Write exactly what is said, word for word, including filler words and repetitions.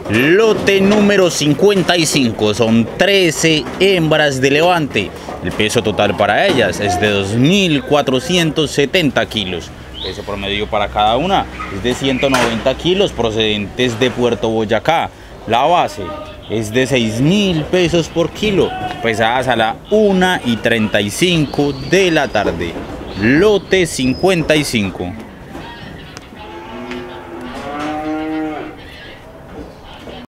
Lote número cincuenta y cinco, son trece hembras de levante. El peso total para ellas es de dos mil cuatrocientos setenta kilos. El peso promedio para cada una es de ciento noventa kilos procedentes de Puerto Boyacá. La base es de seis mil pesos por kilo, pesadas a la una y treinta y cinco de la tarde. Lote cincuenta y cinco.